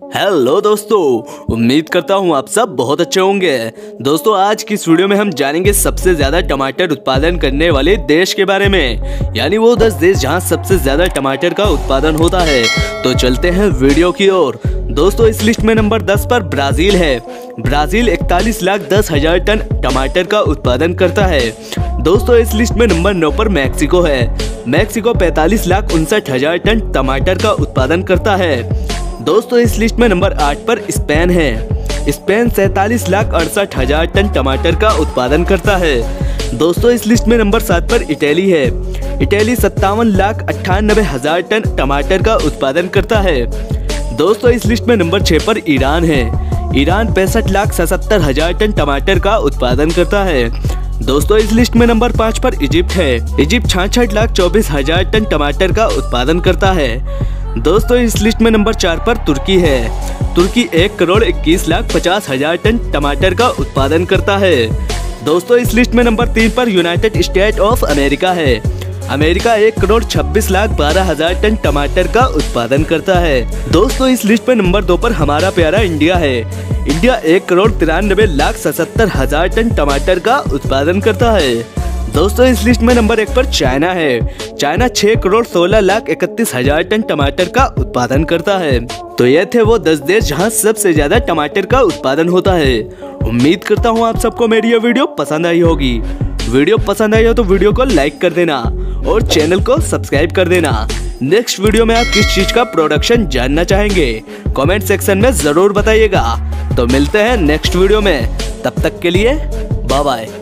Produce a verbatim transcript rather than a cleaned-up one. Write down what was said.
Hello दोस्तों, उम्मीद करता हूँ आप सब बहुत अच्छे होंगे। दोस्तों आज की इस वीडियो में हम जानेंगे सबसे ज्यादा टमाटर उत्पादन करने वाले देश के बारे में, यानी वो दस देश जहाँ सबसे ज्यादा टमाटर का उत्पादन होता है। तो चलते हैं वीडियो की ओर। दोस्तों इस लिस्ट में नंबर दस पर ब्राजील है। ब्राजील इकतालीस लाख दस हजार टन टमाटर का उत्पादन करता है। दोस्तों इस लिस्ट में नंबर नौ पर मैक्सिको है। मैक्सिको पैंतालीस लाख उनसठ हजार टन टमाटर का उत्पादन करता है। दोस्तों इस लिस्ट में नंबर आठ पर स्पेन है। स्पेन सैतालीस लाख अड़सठ हजार टन टमाटर का उत्पादन करता है। दोस्तों इस लिस्ट में नंबर सात पर इटली है। इटली सत्तावन लाख अट्ठानबे हजार टन टमाटर का उत्पादन करता है। दोस्तों इस लिस्ट में नंबर छह पर ईरान है। ईरान पैंसठ लाख सतहत्तर हजार टन टमाटर का उत्पादन करता है। दोस्तों इस लिस्ट में नंबर पाँच पर इजिप्ट है। इजिप्ट छियासठ लाख चौबीस हजार टन टमाटर का उत्पादन करता है। दोस्तों इस लिस्ट में नंबर चार पर तुर्की है। तुर्की एक करोड़ इक्कीस लाख पचास हजार टन टमाटर का उत्पादन करता है। दोस्तों इस लिस्ट में नंबर तीन पर यूनाइटेड स्टेट ऑफ अमेरिका है। अमेरिका एक करोड़ छब्बीस लाख बारह हजार टन टमाटर का उत्पादन करता है। दोस्तों इस लिस्ट में नंबर दो पर हमारा प्यारा इंडिया है। इंडिया एक करोड़ तिरानबे लाख सतहत्तर हजार टन टमाटर का उत्पादन करता है। दोस्तों इस लिस्ट में नंबर एक पर चाइना है। चाइना छह करोड़ सोलह लाख इकतीस हजार टन टमाटर का उत्पादन करता है। तो ये थे वो दस देश जहां सबसे ज्यादा टमाटर का उत्पादन होता है। उम्मीद करता हूं आप सबको मेरी ये वीडियो पसंद आई होगी। वीडियो पसंद आई हो तो वीडियो को लाइक कर देना और चैनल को सब्सक्राइब कर देना। नेक्स्ट वीडियो में आप किस चीज का प्रोडक्शन जानना चाहेंगे कमेंट सेक्शन में जरूर बताइएगा। तो मिलते हैं नेक्स्ट वीडियो में, तब तक के लिए बाय बाय।